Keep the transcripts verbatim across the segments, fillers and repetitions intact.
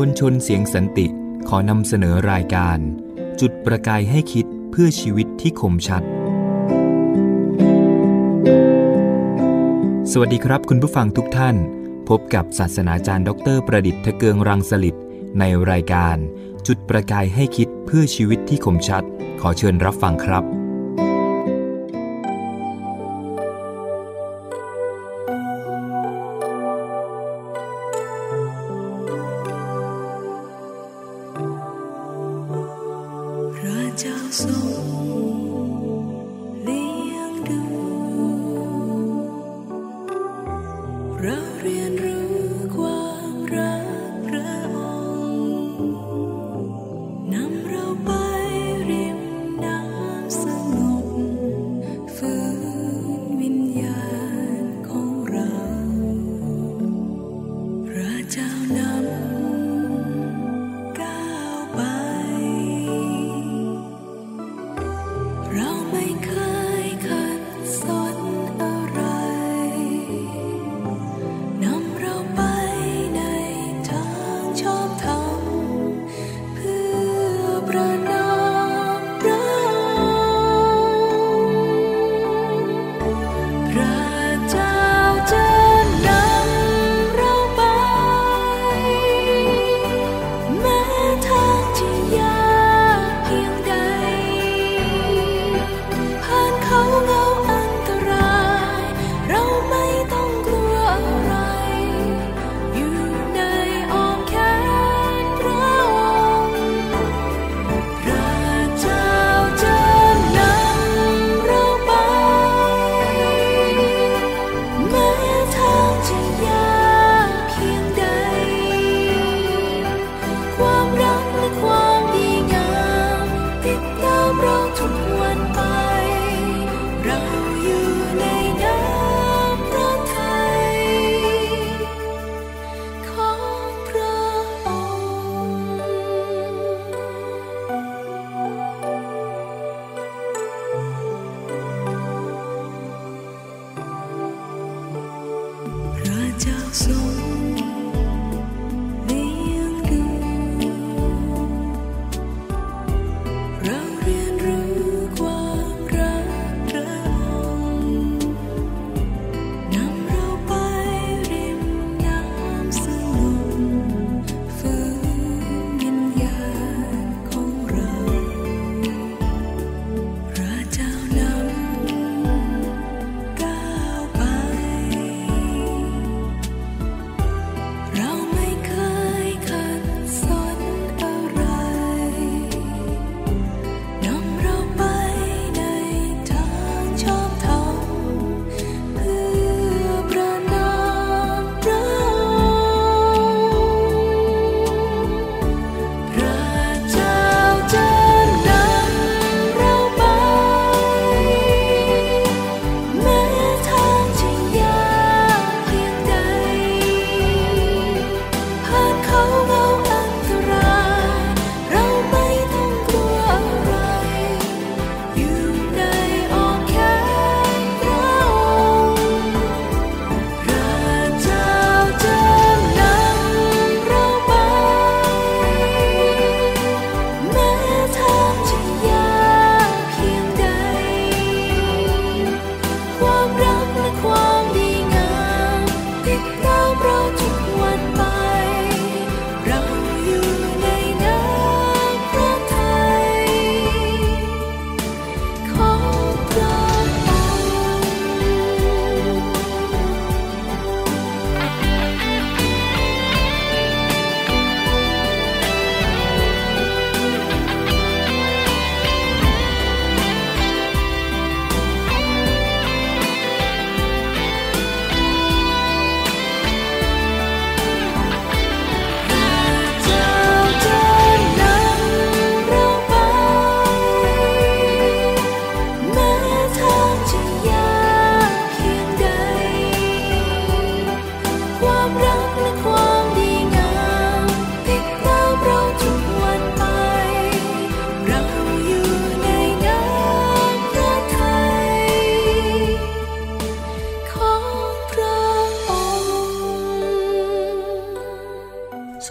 วลชนเสียงสันติขอนำเสนอรายการจุดประกายให้คิดเพื่อชีวิตที่คมชัดสวัสดีครับคุณผู้ฟังทุกท่านพบกับศาสนาจารย์ดรประดิษฐ์ทะเกืองรังสฤษดิ์ในรายการจุดประกายให้คิดเพื่อชีวิตที่คมชัดขอเชิญรับฟังครับ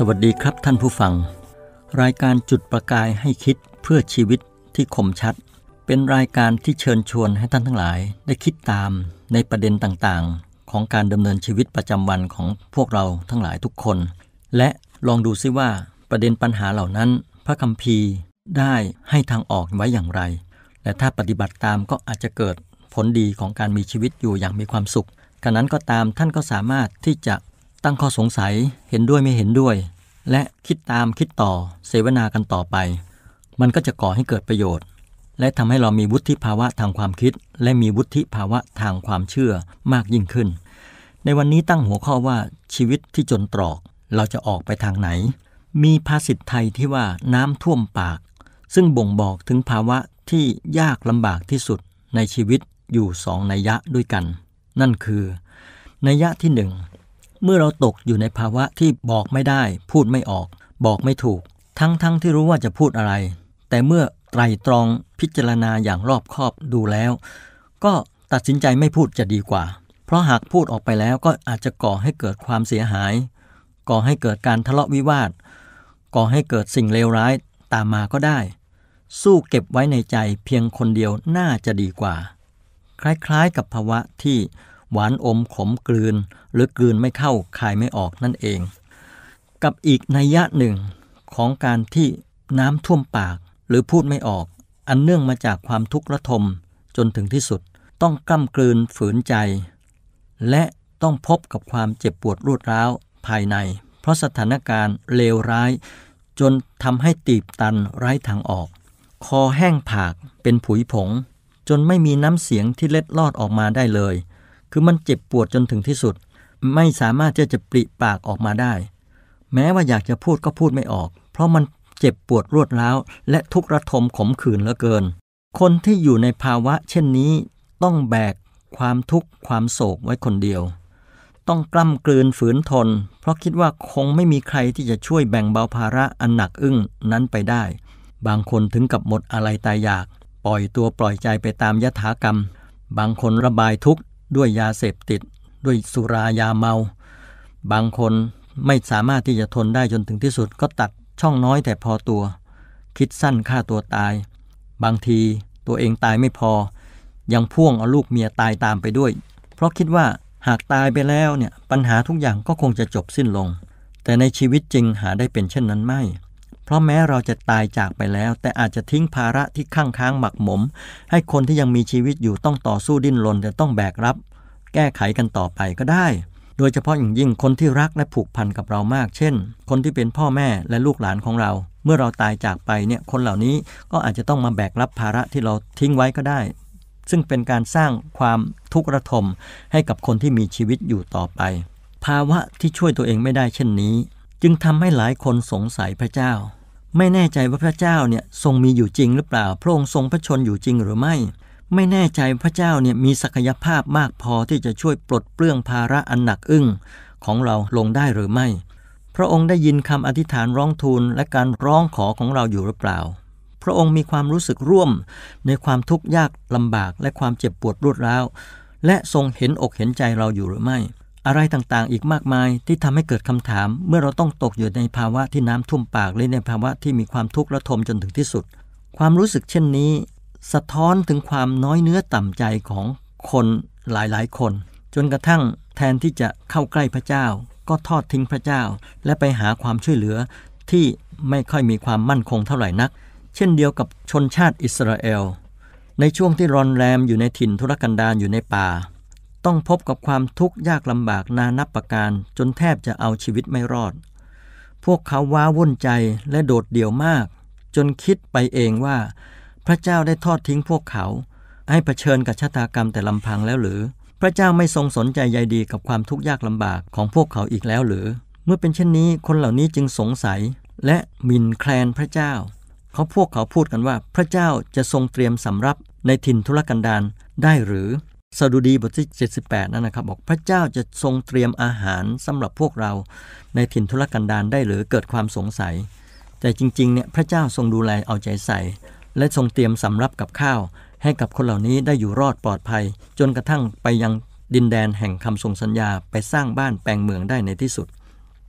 วัสดีครับท่านผู้ฟังรายการจุดประกายให้คิดเพื่อชีวิตที่คมชัดเป็นรายการที่เชิญชวนให้ท่านทั้งหลายได้คิดตามในประเด็นต่างๆของการดำเนินชีวิตประจำวันของพวกเราทั้งหลายทุกคนและลองดูซิว่าประเด็นปัญหาเหล่านั้นพระคัมภีร์ได้ให้ทางออกไว้อย่างไรและถ้าปฏิบัติตามก็อาจจะเกิดผลดีของการมีชีวิตอยู่อย่างมีความสุขขณะนั้นก็ตามท่านก็สามารถที่จะตั้งข้อสงสัยเห็นด้วยไม่เห็นด้วยและคิดตามคิดต่อเสวนากันต่อไปมันก็จะก่อให้เกิดประโยชน์และทำให้เรามีวุฒิภาวะทางความคิดและมีวุฒิภาวะทางความเชื่อมากยิ่งขึ้นในวันนี้ตั้งหัวข้อว่าชีวิตที่จนตรอกเราจะออกไปทางไหนมีภาษิตไทยที่ว่าน้ำท่วมปากซึ่งบ่งบอกถึงภาวะที่ยากลำบากที่สุดในชีวิตอยู่สองนัยยะด้วยกันนั่นคือนัยยะที่หนึ่งเมื่อเราตกอยู่ในภาวะที่บอกไม่ได้พูดไม่ออกบอกไม่ถูกทั้งๆ ท, ที่รู้ว่าจะพูดอะไรแต่เมื่อไตร่ตรองพิจารณาอย่างรอบคอบดูแล้วก็ตัดสินใจไม่พูดจะดีกว่าเพราะหากพูดออกไปแล้วก็อาจจะก่อให้เกิดความเสียหายก่อให้เกิดการทะเลาะวิวาทก่อให้เกิดสิ่งเลวร้ายตามมาก็ได้สู้เก็บไว้ในใจเพียงคนเดียวน่าจะดีกว่าคล้ายๆกับภาวะที่หวานอมขมกลืนหรือกลืนไม่เข้าคายไม่ออกนั่นเองกับอีกนัยยะหนึ่งของการที่น้ำท่วมปากหรือพูดไม่ออกอันเนื่องมาจากความทุกข์ระทมจนถึงที่สุดต้องกล้ำกลืนฝืนใจและต้องพบกับความเจ็บปวดรวดร้าวภายในเพราะสถานการณ์เลวร้ายจนทำให้ตีบตันไร้ทางออกคอแห้งผากเป็นผุยผงจนไม่มีน้ำเสียงที่เล็ดลอดออกมาได้เลยคือมันเจ็บปวดจนถึงที่สุดไม่สามารถที่จะปริปากออกมาได้แม้ว่าอยากจะพูดก็พูดไม่ออกเพราะมันเจ็บปวดรวดร้าวและทุกข์ระทมขมขื่นเหลือเกินคนที่อยู่ในภาวะเช่นนี้ต้องแบกความทุกข์ความโศกไว้คนเดียวต้องกล้ำกลืนฝืนทนเพราะคิดว่าคงไม่มีใครที่จะช่วยแบ่งเบาภาระอันหนักอึ้งนั้นไปได้บางคนถึงกับหมดอะไรตายอยากปล่อยตัวปล่อยใจไปตามยถากรรมบางคนระบายทุกข์ด้วยยาเสพติดด้วยสุรายาเมาบางคนไม่สามารถที่จะทนได้จนถึงที่สุดก็ตัดช่องน้อยแต่พอตัวคิดสั้นฆ่าตัวตายบางทีตัวเองตายไม่พอยังพ่วงเอาลูกเมียตายตามไปด้วยเพราะคิดว่าหากตายไปแล้วเนี่ยปัญหาทุกอย่างก็คงจะจบสิ้นลงแต่ในชีวิตจริงหาได้เป็นเช่นนั้นไม่เพราะแม้เราจะตายจากไปแล้วแต่อาจจะทิ้งภาระที่ข้างค้างหมักหมมให้คนที่ยังมีชีวิตอยู่ต้องต่อสู้ดิ้นรนแต่ต้องแบกรับแก้ไขกันต่อไปก็ได้โดยเฉพาะอย่างยิ่งคนที่รักและผูกพันกับเรามากเช่นคนที่เป็นพ่อแม่และลูกหลานของเราเมื่อเราตายจากไปเนี่ยคนเหล่านี้ก็อาจจะต้องมาแบกรับภาระที่เราทิ้งไว้ก็ได้ซึ่งเป็นการสร้างความทุกข์ระทมให้กับคนที่มีชีวิตอยู่ต่อไปภาวะที่ช่วยตัวเองไม่ได้เช่นนี้จึงทำให้หลายคนสงสัยพระเจ้าไม่แน่ใจว่าพระเจ้าเนี่ยทรงมีอยู่จริงหรือเปล่าพระองค์ทรงพระชนอยู่จริงหรือไม่ไม่แน่ใจพระเจ้าเนี่ยมีศักยภาพมากพอที่จะช่วยปลดเปลื้องภาระอันหนักอึ้งของเราลงได้หรือไม่พระองค์ได้ยินคำอธิษฐานร้องทูลและการร้องขอของเราอยู่หรือเปล่าพระองค์มีความรู้สึกร่วมในความทุกข์ยากลำบากและความเจ็บปวดรวดร้าวและทรงเห็นอกเห็นใจเราอยู่หรือไม่อะไรต่างๆอีกมากมายที่ทำให้เกิดคำถามเมื่อเราต้องตกอยู่ในภาวะที่น้ำท่วมปากหรือในภาวะที่มีความทุกข์ระทมจนถึงที่สุดความรู้สึกเช่นนี้สะท้อนถึงความน้อยเนื้อต่ำใจของคนหลายๆคนจนกระทั่งแทนที่จะเข้าใกล้พระเจ้าก็ทอดทิ้งพระเจ้าและไปหาความช่วยเหลือที่ไม่ค่อยมีความมั่นคงเท่าไหร่นักเช่นเดียวกับชนชาติอิสราเอลในช่วงที่รอนแรมอยู่ในถิ่นทุรกันดารอยู่ในป่าต้องพบกับความทุกข์ยากลำบากนานับประการจนแทบจะเอาชีวิตไม่รอดพวกเขาว้าวุ่นใจและโดดเดี่ยวมากจนคิดไปเองว่าพระเจ้าได้ทอดทิ้งพวกเขาให้เผชิญกับชะตากรรมแต่ลำพังแล้วหรือพระเจ้าไม่ทรงสนใจใยดีกับความทุกข์ยากลำบากของพวกเขาอีกแล้วหรือเมื่อเป็นเช่นนี้คนเหล่านี้จึงสงสัยและหมิ่นแคลนพระเจ้าเขาพวกเขาพูดกันว่าพระเจ้าจะทรงเตรียมสำรับในถิ่นทุรกันดารได้หรือสดุดีบทที่เจ็ดสิบแปดนั่นนะครับบอกพระเจ้าจะทรงเตรียมอาหารสำหรับพวกเราในถิ่นทุรกันดารได้หรือเกิดความสงสัยแต่จริงๆเนี่ยพระเจ้าทรงดูแลเอาใจใส่และทรงเตรียมสำรับกับข้าวให้กับคนเหล่านี้ได้อยู่รอดปลอดภัยจนกระทั่งไปยังดินแดนแห่งคำทรงสัญญาไปสร้างบ้านแปลงเมืองได้ในที่สุด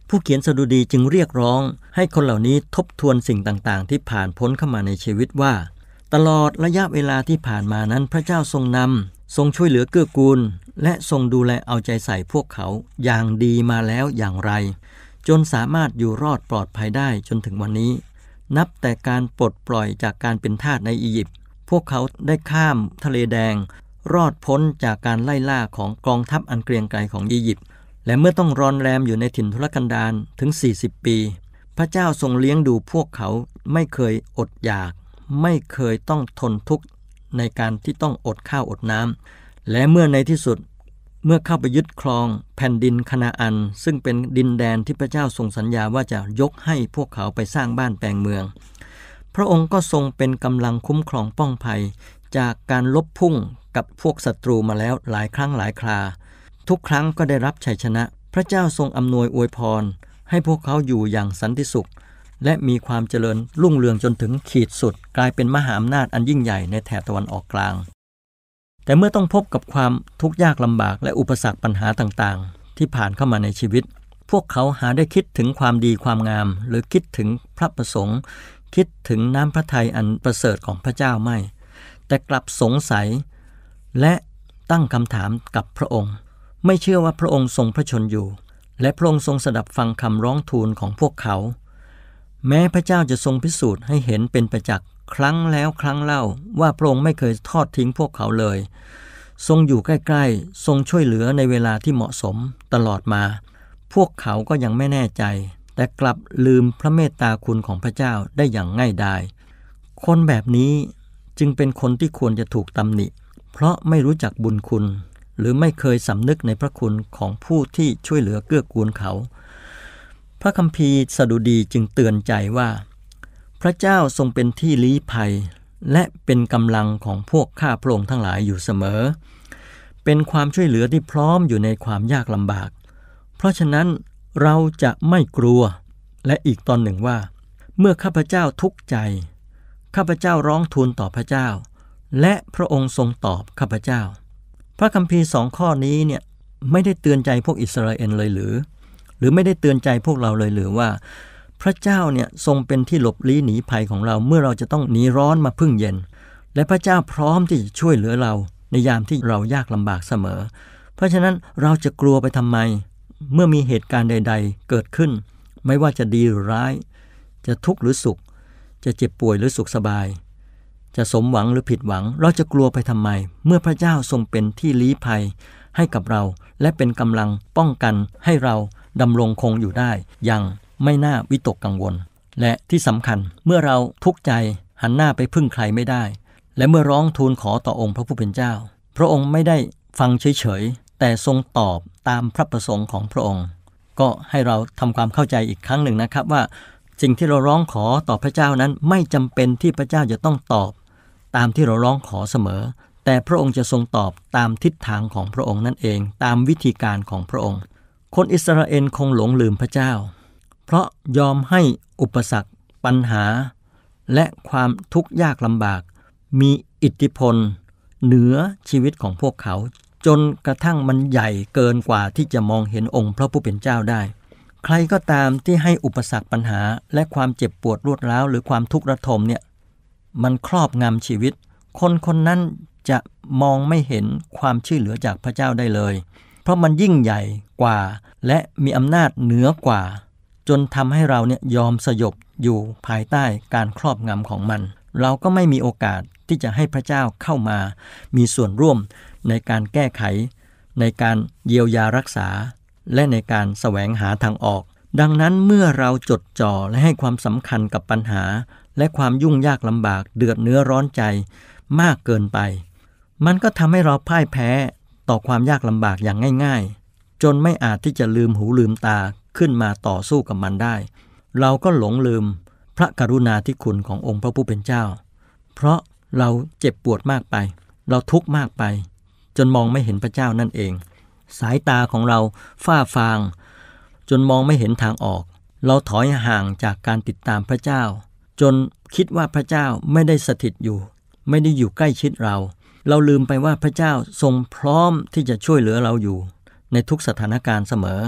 ผู้เขียนสดุดีจึงเรียกร้องให้คนเหล่านี้ทบทวนสิ่งต่างๆที่ผ่านพ้นเข้ามาในชีวิตว่าตลอดระยะเวลาที่ผ่านมานั้นพระเจ้าทรงนำทรงช่วยเหลือเกื้อกูลและทรงดูแลเอาใจใส่พวกเขาอย่างดีมาแล้วอย่างไรจนสามารถอยู่รอดปลอดภัยได้จนถึงวันนี้นับแต่การปลดปล่อยจากการเป็นทาสในอียิปต์พวกเขาได้ข้ามทะเลแดงรอดพ้นจากการไล่ล่าของกองทัพอันเกรียงไกรของอียิปต์และเมื่อต้องรอนแรมอยู่ในถิ่นทุรกันดารถึงสี่สิบปีพระเจ้าทรงเลี้ยงดูพวกเขาไม่เคยอดอยากไม่เคยต้องทนทุกข์ในการที่ต้องอดข้าวอดน้ำและเมื่อในที่สุดเมื่อเข้าไปยึดครองแผ่นดินคานาอันซึ่งเป็นดินแดนที่พระเจ้าทรงสัญญาว่าจะยกให้พวกเขาไปสร้างบ้านแปลงเมืองพระองค์ก็ทรงเป็นกำลังคุ้มครองป้องภัยจากการลบพุ่งกับพวกศัตรูมาแล้วหลายครั้งหลายคราทุกครั้งก็ได้รับชัยชนะพระเจ้าทรงอำนวยอวยพรให้พวกเขาอยู่อย่างสันติสุขและมีความเจริญรุ่งเรืองจนถึงขีดสุดกลายเป็นมหาอำนาจอันยิ่งใหญ่ในแถบตะวันออกกลางแต่เมื่อต้องพบกับความทุกข์ยากลำบากและอุปสรรคปัญหาต่างๆที่ผ่านเข้ามาในชีวิตพวกเขาหาได้คิดถึงความดีความงามหรือคิดถึงพระประสงค์คิดถึงน้ำพระทัยอันประเสริฐของพระเจ้าไม่แต่กลับสงสัยและตั้งคำถามกับพระองค์ไม่เชื่อว่าพระองค์ทรงพระชนอยู่และพระองค์ทรงสดับฟังคำร้องทูลของพวกเขาแม้พระเจ้าจะทรงพิสูจน์ให้เห็นเป็นประจักษ์ครั้งแล้วครั้งเล่าว่าพระองค์ไม่เคยทอดทิ้งพวกเขาเลยทรงอยู่ใกล้ๆทรงช่วยเหลือในเวลาที่เหมาะสมตลอดมาพวกเขาก็ยังไม่แน่ใจแต่กลับลืมพระเมตตาคุณของพระเจ้าได้อย่างง่ายดายคนแบบนี้จึงเป็นคนที่ควรจะถูกตำหนิเพราะไม่รู้จักบุญคุณหรือไม่เคยสำนึกในพระคุณของผู้ที่ช่วยเหลือเกื้อกูลเขาพระคัมภีร์สดุดีจึงเตือนใจว่าพระเจ้าทรงเป็นที่ลี้ภัยและเป็นกำลังของพวกข้าพระองค์ทั้งหลายอยู่เสมอเป็นความช่วยเหลือที่พร้อมอยู่ในความยากลำบากเพราะฉะนั้นเราจะไม่กลัวและอีกตอนหนึ่งว่าเมื่อข้าพเจ้าทุกข์ใจข้าพเจ้าร้องทูลต่อพระเจ้าและพระองค์ทรงตอบข้าพเจ้าพระคัมภีร์สองข้อนี้เนี่ยไม่ได้เตือนใจพวกอิสราเอลเลยหรือหรือไม่ได้เตือนใจพวกเราเลยหรือว่าพระเจ้าเนี่ยทรงเป็นที่หลบลี้หนีภัยของเราเมื่อเราจะต้องหนีร้อนมาพึ่งเย็นและพระเจ้าพร้อมที่จะช่วยเหลือเราในยามที่เรายากลำบากเสมอเพราะฉะนั้นเราจะกลัวไปทำไมเมื่อมีเหตุการณ์ใดๆเกิดขึ้นไม่ว่าจะดีหรือร้ายจะทุกข์หรือสุขจะเจ็บป่วยหรือสุขสบายจะสมหวังหรือผิดหวังเราจะกลัวไปทำไมเมื่อพระเจ้าทรงเป็นที่ลี้ภัยให้กับเราและเป็นกำลังป้องกันให้เราดำรงคงอยู่ได้อย่างไม่น่าวิตกกังวลและที่สำคัญเมื่อเราทุกข์ใจหันหน้าไปพึ่งใครไม่ได้และเมื่อร้องทูลขอต่อองค์พระผู้เป็นเจ้าพระองค์ไม่ได้ฟังเฉยๆแต่ทรงตอบตามพระประสงค์ของพระองค์ก็ให้เราทำความเข้าใจอีกครั้งหนึ่งนะครับว่าสิ่งที่เราร้องขอต่อพระเจ้านั้นไม่จำเป็นที่พระเจ้าจะต้องตอบตามที่เราร้องขอเสมอแต่พระองค์จะทรงตอบตามทิศทางของพระองค์นั่นเองตามวิธีการของพระองค์คนอิสราเอลคงหลงลืมพระเจ้าเพราะยอมให้อุปสรรคปัญหาและความทุกข์ยากลำบากมีอิทธิพลเหนือชีวิตของพวกเขาจนกระทั่งมันใหญ่เกินกว่าที่จะมองเห็นองค์พระผู้เป็นเจ้าได้ใครก็ตามที่ให้อุปสรรคปัญหาและความเจ็บปวดรวดร้าวหรือความทุกข์ระทมเนี่ยมันครอบงำชีวิตคนคนนั้นจะมองไม่เห็นความช่วยเหลือจากพระเจ้าได้เลยเพราะมันยิ่งใหญ่กว่าและมีอำนาจเหนือกว่าจนทำให้เราเนี่ยยอมสยบอยู่ภายใต้การครอบงำของมันเราก็ไม่มีโอกาสที่จะให้พระเจ้าเข้ามามีส่วนร่วมในการแก้ไขในการเยียวยารักษาและในการแสวงหาทางออกดังนั้นเมื่อเราจดจ่อและให้ความสำคัญกับปัญหาและความยุ่งยากลำบากเดือดเนื้อร้อนใจมากเกินไปมันก็ทำให้เราพ่ายแพ้ต่อความยากลำบากอย่างง่ายๆจนไม่อาจที่จะลืมหูลืมตาขึ้นมาต่อสู้กับมันได้เราก็หลงลืมพระกรุณาธิคุณขององค์พระผู้เป็นเจ้าเพราะเราเจ็บปวดมากไปเราทุกข์มากไปจนมองไม่เห็นพระเจ้านั่นเองสายตาของเราฝ้าฟางจนมองไม่เห็นทางออกเราถอยห่างจากการติดตามพระเจ้าจนคิดว่าพระเจ้าไม่ได้สถิตอยู่ไม่ได้อยู่ใกล้ชิดเราเราลืมไปว่าพระเจ้าทรงพร้อมที่จะช่วยเหลือเราอยู่ในทุกสถานการณ์เสมอ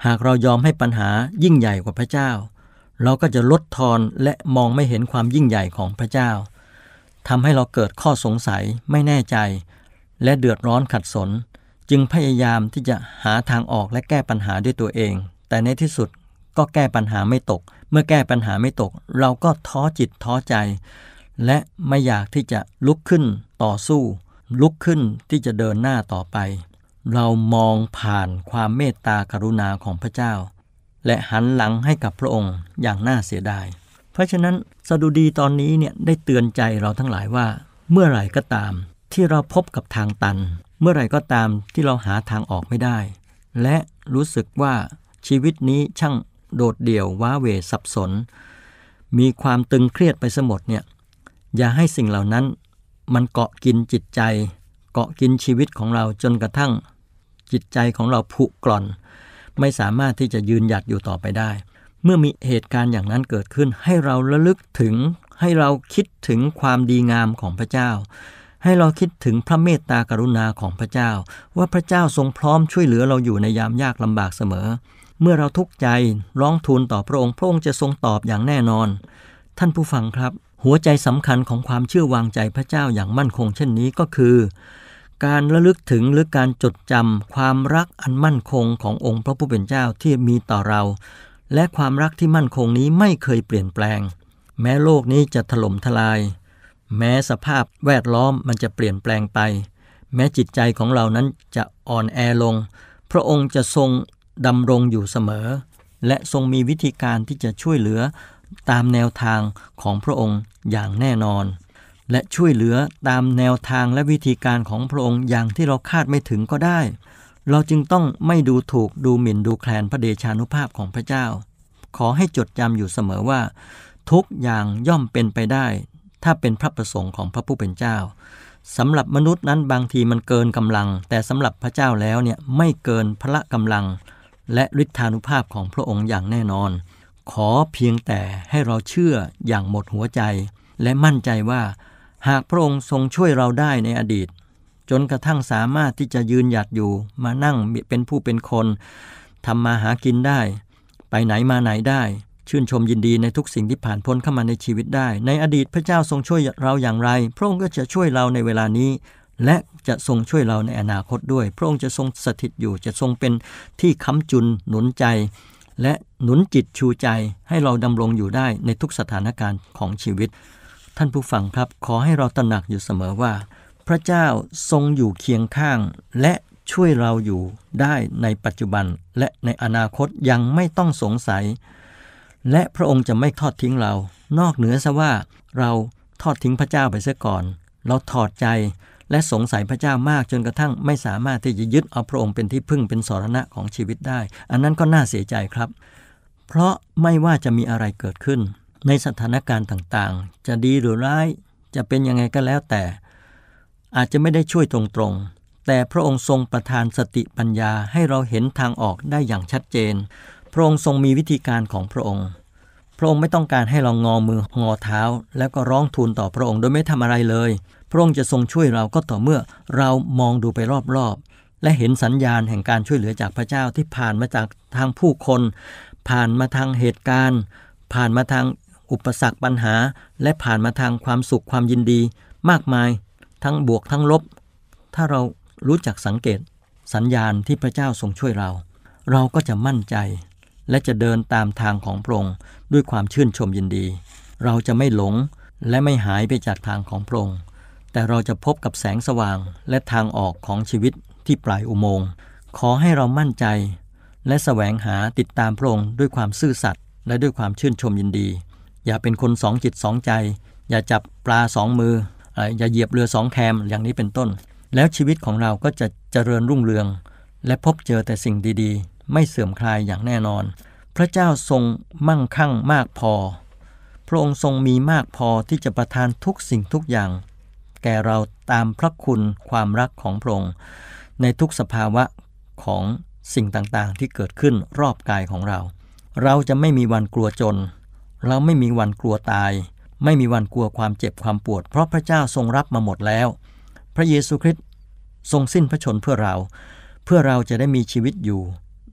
หากเรายอมให้ปัญหายิ่งใหญ่กว่าพระเจ้าเราก็จะลดทอนและมองไม่เห็นความยิ่งใหญ่ของพระเจ้าทำให้เราเกิดข้อสงสัยไม่แน่ใจและเดือดร้อนขัดสนจึงพยายามที่จะหาทางออกและแก้ปัญหาด้วยตัวเองแต่ในที่สุดก็แก้ปัญหาไม่ตกเมื่อแก้ปัญหาไม่ตกเราก็ท้อจิตท้อใจและไม่อยากที่จะลุกขึ้นต่อสู้ลุกขึ้นที่จะเดินหน้าต่อไปเรามองผ่านความเมตตากรุณาของพระเจ้าและหันหลังให้กับพระองค์อย่างน่าเสียดายเพราะฉะนั้นสดุดีตอนนี้เนี่ยได้เตือนใจเราทั้งหลายว่าเมื่อไหร่ก็ตามที่เราพบกับทางตันเมื่อไหร่ก็ตามที่เราหาทางออกไม่ได้และรู้สึกว่าชีวิตนี้ช่างโดดเดี่ยวว้าเหวสับสนมีความตึงเครียดไปซะหมดเนี่ยอย่าให้สิ่งเหล่านั้นมันเกาะกินจิตใจเกาะกินชีวิตของเราจนกระทั่งจิตใจของเราผุกร่อนไม่สามารถที่จะยืนหยัดอยู่ต่อไปได้เมื่อมีเหตุการณ์อย่างนั้นเกิดขึ้นให้เราระลึกถึงให้เราคิดถึงความดีงามของพระเจ้าให้เราคิดถึงพระเมตตากรุณาของพระเจ้าว่าพระเจ้าทรงพร้อมช่วยเหลือเราอยู่ในยามยากลำบากเสมอเมื่อเราทุกข์ใจร้องทูลต่อพระองค์พระองค์จะทรงตอบอย่างแน่นอนท่านผู้ฟังครับหัวใจสำคัญของความเชื่อวางใจพระเจ้าอย่างมั่นคงเช่นนี้ก็คือการระลึกถึงหรือการจดจำความรักอันมั่นคงขององค์พระผู้เป็นเจ้าที่มีต่อเราและความรักที่มั่นคงนี้ไม่เคยเปลี่ยนแปลงแม้โลกนี้จะถล่มทลายแม้สภาพแวดล้อมมันจะเปลี่ยนแปลงไปแม้จิตใจของเรานั้นจะอ่อนแอลงพระองค์จะทรงดำรงอยู่เสมอและทรงมีวิธีการที่จะช่วยเหลือตามแนวทางของพระองค์อย่างแน่นอนและช่วยเหลือตามแนวทางและวิธีการของพระองค์อย่างที่เราคาดไม่ถึงก็ได้เราจึงต้องไม่ดูถูกดูหมิ่นดูแคลนพระเดชานุภาพของพระเจ้าขอให้จดจำอยู่เสมอว่าทุกอย่างย่อมเป็นไปได้ถ้าเป็นพระประสงค์ของพระผู้เป็นเจ้าสำหรับมนุษย์นั้นบางทีมันเกินกำลังแต่สำหรับพระเจ้าแล้วเนี่ยไม่เกินพละกำลังและฤทธานุภาพของพระองค์อย่างแน่นอนขอเพียงแต่ให้เราเชื่ออย่างหมดหัวใจและมั่นใจว่าหากพระองค์ทรงช่วยเราได้ในอดีตจนกระทั่งสามารถที่จะยืนหยัดอยู่มานั่งเป็นผู้เป็นคนทำมาหากินได้ไปไหนมาไหนได้ชื่นชมยินดีในทุกสิ่งที่ผ่านพ้นเข้ามาในชีวิตได้ในอดีตพระเจ้าทรงช่วยเราอย่างไรพระองค์ก็จะช่วยเราในเวลานี้และจะทรงช่วยเราในอนาคตด้วยพระองค์จะทรงสถิตอยู่จะทรงเป็นที่ค้ำจุนหนุนใจและหนุนจิตชูใจให้เราดำรงอยู่ได้ในทุกสถานการณ์ของชีวิตท่านผู้ฟังครับขอให้เราตระหนักอยู่เสมอว่าพระเจ้าทรงอยู่เคียงข้างและช่วยเราอยู่ได้ในปัจจุบันและในอนาคตยังไม่ต้องสงสัยและพระองค์จะไม่ทอดทิ้งเรานอกเหนือซะว่าเราทอดทิ้งพระเจ้าไปเสียก่อนเราถอดใจและสงสัยพระเจ้ามากจนกระทั่งไม่สามารถที่จะยึดเอาพระองค์เป็นที่พึ่งเป็นสรณะของชีวิตได้อันนั้นก็น่าเสียใจครับเพราะไม่ว่าจะมีอะไรเกิดขึ้นในสถานการณ์ต่างๆจะดีหรือร้ายจะเป็นยังไงก็แล้วแต่อาจจะไม่ได้ช่วยตรงๆแต่พระองค์ทรงประทานสติปัญญาให้เราเห็นทางออกได้อย่างชัดเจนพระองค์ทรงมีวิธีการของพระองค์พระองค์ไม่ต้องการให้เรางอมืองอเท้าแล้วก็ร้องทูลต่อพระองค์โดยไม่ทำอะไรเลยพระองค์จะทรงช่วยเราก็ต่อเมื่อเรามองดูไปรอบๆและเห็นสัญญาณแห่งการช่วยเหลือจากพระเจ้าที่ผ่านมาจากทางผู้คนผ่านมาทางเหตุการณ์ผ่านมาทางอุปสรรคปัญหาและผ่านมาทางความสุขความยินดีมากมายทั้งบวกทั้งลบถ้าเรารู้จักสังเกตสัญญาณที่พระเจ้าทรงช่วยเราเราก็จะมั่นใจและจะเดินตามทางของพระองค์ด้วยความชื่นชมยินดีเราจะไม่หลงและไม่หายไปจากทางของพระองค์แต่เราจะพบกับแสงสว่างและทางออกของชีวิตที่ปลายอุโมงค์ขอให้เรามั่นใจและแสวงหาติดตามพระองค์ด้วยความซื่อสัตย์และด้วยความชื่นชมยินดีอย่าเป็นคนสองจิตสองใจอย่าจับปลาสองมืออย่าเหยียบเรือสองแคมอย่างนี้เป็นต้นแล้วชีวิตของเราก็จะเจริญรุ่งเรืองและพบเจอแต่สิ่งดีๆไม่เสื่อมคลายอย่างแน่นอนพระเจ้าทรงมั่งคั่งมากพอพระองค์ทรงมีมากพอที่จะประทานทุกสิ่งทุกอย่างแก่เราตามพระคุณความรักของพระองค์ในทุกสภาวะของสิ่งต่างๆที่เกิดขึ้นรอบกายของเราเราจะไม่มีวันกลัวจนเราไม่มีวันกลัวตายไม่มีวันกลัวความเจ็บความปวดเพราะพระเจ้าทรงรับมาหมดแล้วพระเยซูคริสต์ทรงสิ้นพระชนเพื่อเราเพื่อเราจะได้มีชีวิตอยู่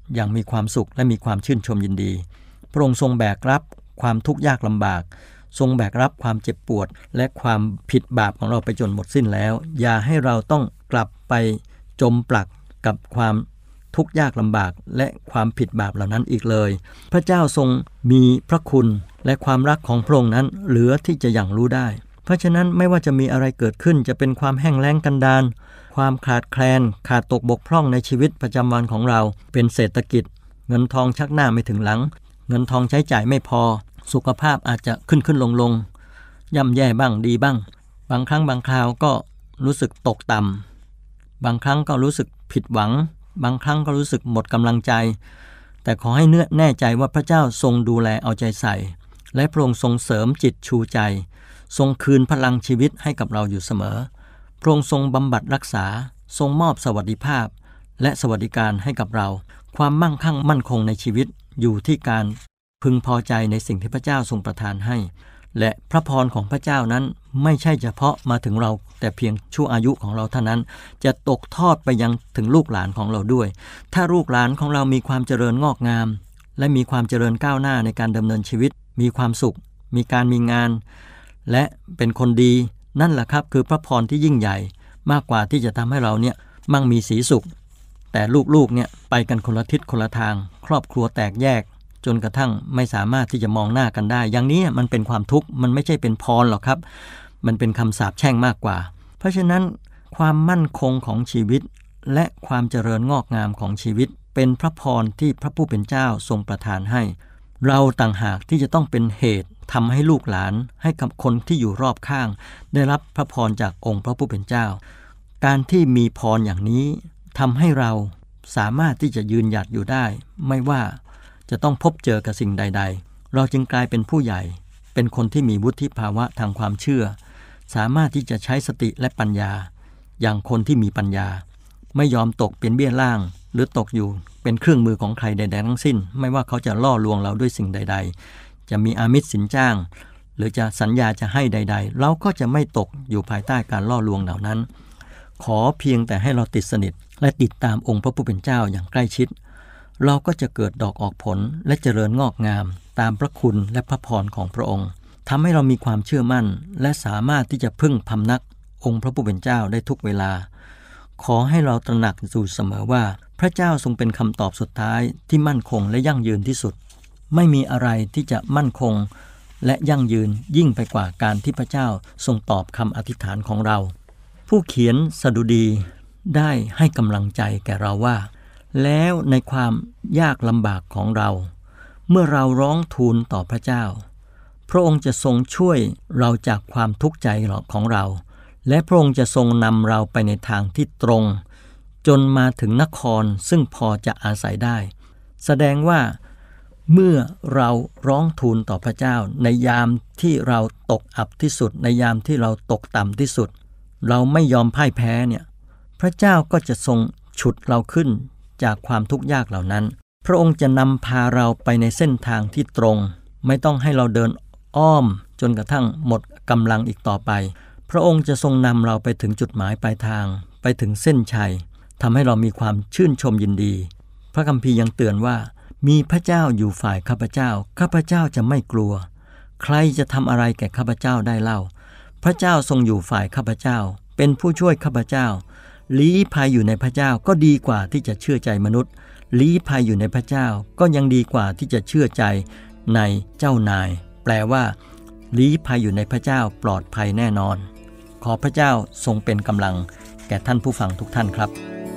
อย่างมีความสุขและมีความชื่นชมยินดีพระองค์ทรงแบกรับความทุกข์ยากลำบากทรงแบกรับความเจ็บปวดและความผิดบาปของเราไปจนหมดสิ้นแล้วอย่าให้เราต้องกลับไปจมปลักกับความทุกข์ยากลำบากและความผิดบาปเหล่านั้นอีกเลยพระเจ้าทรงมีพระคุณและความรักของพระองค์นั้นเหลือที่จะยังรู้ได้เพราะฉะนั้นไม่ว่าจะมีอะไรเกิดขึ้นจะเป็นความแห้งแล้งกันดารความขาดแคลนขาดตกบกพร่องในชีวิตประจำวันของเราเป็นเศรษฐกิจเงินทองชักหน้าไม่ถึงหลังเงินทองใช้จ่ายไม่พอสุขภาพอาจจะขึ้นขึ้นลงลงย่ำแย่บ้างดีบ้างบางครั้งบางคราวก็รู้สึกตกต่ำบางครั้งก็รู้สึกผิดหวังบางครั้งก็รู้สึกหมดกำลังใจแต่ขอให้เนื้อแน่ใจว่าพระเจ้าทรงดูแลเอาใจใส่และพระองค์ทรงเสริมจิตชูใจทรงคืนพลังชีวิตให้กับเราอยู่เสมอพระองค์ทรงบำบัดรักษาทรงมอบสวัสดิภาพและสวัสดิการให้กับเราความมั่งคั่งมั่นคงในชีวิตอยู่ที่การพึงพอใจในสิ่งที่พระเจ้าทรงประทานให้และพระพรของพระเจ้านั้นไม่ใช่เฉพาะมาถึงเราแต่เพียงชั่วอายุของเราเท่านั้นจะตกทอดไปยังถึงลูกหลานของเราด้วยถ้าลูกหลานของเรามีความเจริญงอกงามและมีความเจริญก้าวหน้าในการดำเนินชีวิตมีความสุขมีการมีงานและเป็นคนดีนั่นแหละครับคือพระพรที่ยิ่งใหญ่มากกว่าที่จะทำให้เราเนี่ยมั่งมีสีสุขแต่ลูกๆเนี่ยไปกันคนละทิศคนละทางครอบครัวแตกแยกจนกระทั่งไม่สามารถที่จะมองหน้ากันได้อย่างนี้มันเป็นความทุกข์มันไม่ใช่เป็นพรหรอกครับมันเป็นคำสาปแช่งมากกว่าเพราะฉะนั้นความมั่นคงของชีวิตและความเจริญงอกงามของชีวิตเป็นพระพรที่พระผู้เป็นเจ้าทรงประทานให้เราต่างหากที่จะต้องเป็นเหตุทำให้ลูกหลานให้กับคนที่อยู่รอบข้างได้รับพระพรจากองค์พระผู้เป็นเจ้าการที่มีพรอย่างนี้ทำให้เราสามารถที่จะยืนหยัดอยู่ได้ไม่ว่าจะต้องพบเจอกับสิ่งใดๆเราจึงกลายเป็นผู้ใหญ่เป็นคนที่มีวุฒิภาวะทางความเชื่อสามารถที่จะใช้สติและปัญญาอย่างคนที่มีปัญญาไม่ยอมตกเป็นเบี้ยล่างหรือตกอยู่เป็นเครื่องมือของใครใดๆทั้งสิ้นไม่ว่าเขาจะล่อลวงเราด้วยสิ่งใดๆจะมีอามิตรสินจ้างหรือจะสัญญาจะให้ใดๆเราก็จะไม่ตกอยู่ภายใต้การล่อลวงเหล่านั้นขอเพียงแต่ให้เราติดสนิทและติดตามองค์พระผู้เป็นเจ้าอย่างใกล้ชิดเราก็จะเกิดดอกออกผลและเจริญงอกงามตามพระคุณและพระพรของพระองค์ทำให้เรามีความเชื่อมั่นและสามารถที่จะพึ่งพำนักองค์พระผู้เป็นเจ้าได้ทุกเวลาขอให้เราตระหนักอยู่เสมอว่าพระเจ้าทรงเป็นคำตอบสุดท้ายที่มั่นคงและยั่งยืนที่สุดไม่มีอะไรที่จะมั่นคงและยั่งยืนยิ่งไปกว่าการที่พระเจ้าทรงตอบคำอธิษฐานของเราผู้เขียนสดุดีได้ให้กำลังใจแก่เราว่าแล้วในความยากลำบากของเราเมื่อเราร้องทูลต่อพระเจ้าพระองค์จะทรงช่วยเราจากความทุกข์ใจของเราและพระองค์จะทรงนำเราไปในทางที่ตรงจนมาถึงนครซึ่งพอจะอาศัยได้แสดงว่าเมื่อเราร้องทูลต่อพระเจ้าในยามที่เราตกอับที่สุดในยามที่เราตกต่ำที่สุดเราไม่ยอมพ่ายแพ้เนี่ยพระเจ้าก็จะทรงฉุดเราขึ้นจากความทุกข์ยากเหล่านั้นพระองค์จะนำพาเราไปในเส้นทางที่ตรงไม่ต้องให้เราเดินอ้อมจนกระทั่งหมดกำลังอีกต่อไปพระองค์จะทรงนำเราไปถึงจุดหมายปลายทางไปถึงเส้นชัยทำให้เรามีความชื่นชมยินดีพระคัมภีร์ยังเตือนว่ามีพระเจ้าอยู่ฝ่ายข้าพเจ้าข้าพเจ้าจะไม่กลัวใครจะทำอะไรแก่ข้าพเจ้าได้เล่าพระเจ้าทรงอยู่ฝ่ายข้าพเจ้าเป็นผู้ช่วยข้าพเจ้าลี้ภัยอยู่ในพระเจ้าก็ดีกว่าที่จะเชื่อใจมนุษย์ลี้ภัยอยู่ในพระเจ้าก็ยังดีกว่าที่จะเชื่อใจในเจ้านายแปลว่าลี้ภัยอยู่ในพระเจ้าปลอดภัยแน่นอนขอพระเจ้าทรงเป็นกำลังแก่ท่านผู้ฟังทุกท่านครับ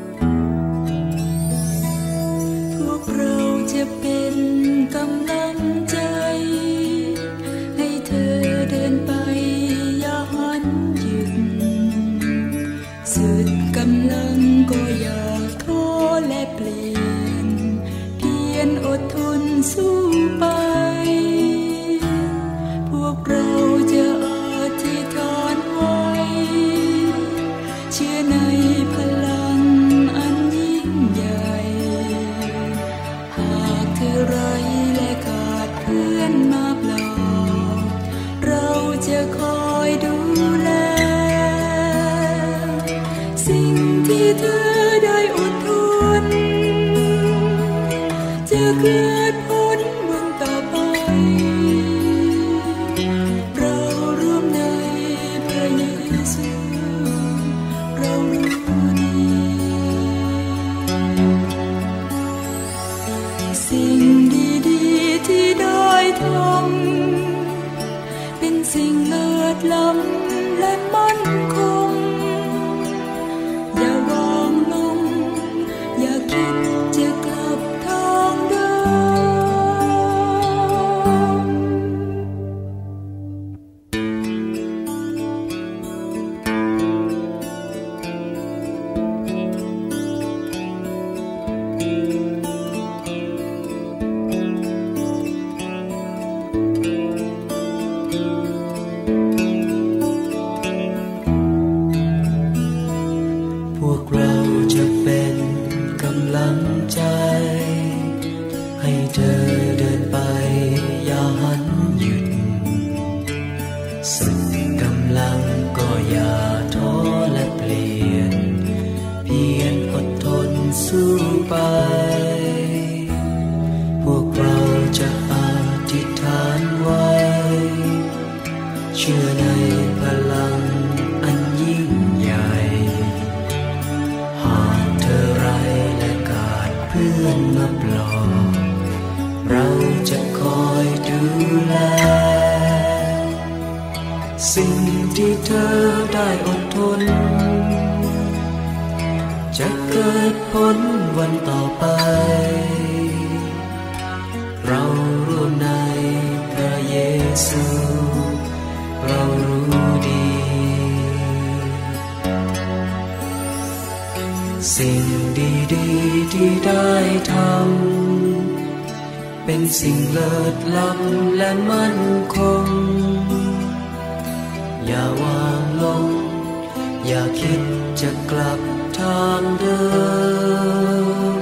พวกเราจะเป็นกำลังใจให้เธอเดินไปอย่าหันหยุดสุดกำลังก็อย่าท้อและเปลี่ยนเพียรอดทนสู้ไปพวกเราจะอธิษฐานไว้เชื่อในพลังอันล้ำและมั่นคงอย่าวางลงอย่าคิดจะกลับทางเดิมพวกเราจะเป็นกำลังใจให้เธอเดินไปอย่าหันหยุดสุดกำลังก็อย่าท้อและเปลี่ยนเพียรอดทนสู้ไปพวกเราจะอธิษฐานไว้เชื่อในพลังอันยิ่งใหญ่หากเธอไร้และขาดเพื่อนมาปลอบเราจะคอยดูแลสิ่งที่เธอได้อดทนจะเกิดผลวันต่อไปเราร่วมในพระเยซูเรารู้ดีสิ่งดีๆที่ได้ทำเป็นสิ่งเลิศล้ำและมั่นคงอย่าวางลงอย่าคิดจะกลับทางเดิม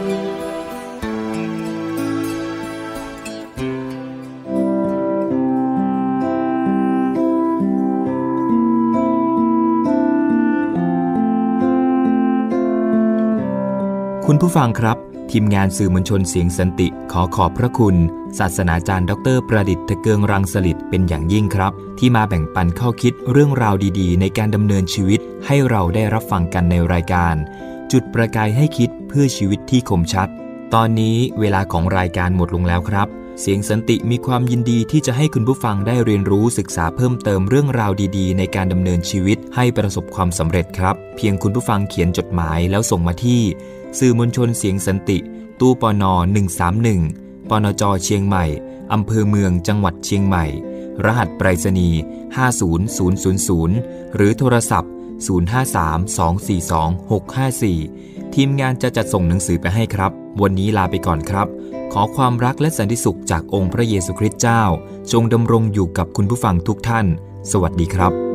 คุณผู้ฟังครับทีมงานสื่อมวลชนเสียงสันติขอขอบพระคุณศาสนาจารย์ดรประดิษฐ์ทะเกิงรังสฤทธิ์เป็นอย่างยิ่งครับที่มาแบ่งปันข้อคิดเรื่องราวดีๆในการดำเนินชีวิตให้เราได้รับฟังกันในรายการจุดประกายให้คิดเพื่อชีวิตที่คมชัดตอนนี้เวลาของรายการหมดลงแล้วครับเสียงสันติมีความยินดีที่จะให้คุณผู้ฟังได้เรียนรู้ศึกษาเพิ่มเติมเรื่องราวดีๆในการดำเนินชีวิตให้ประสบความสำเร็จครับเพียงคุณผู้ฟังเขียนจดหมายแล้วส่งมาที่สื่อมวลชนเสียงสันติตู้ปนหนึ่งสามหนึ่งปนจเชียงใหม่อำเภอเมืองจังหวัดเชียงใหม่รหัสไปรษณีย์ห้าศูนย์ศูนย์ศูนย์ศูนย์หรือโทรศัพท์ศูนย์ ห้า สาม สอง สี่ สอง หก ห้า สี่ทีมงานจะจัดส่งหนังสือไปให้ครับวันนี้ลาไปก่อนครับขอความรักและสันติสุขจากองค์พระเยซูคริสต์เจ้าจงดำรงอยู่กับคุณผู้ฟังทุกท่านสวัสดีครับ